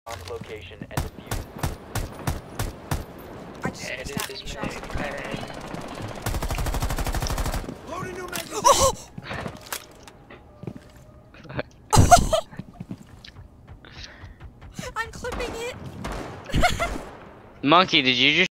bomb's location and defuse. I just missed that many shots. Loading new magazine. Oh! I'm clipping it. Monkey, did you just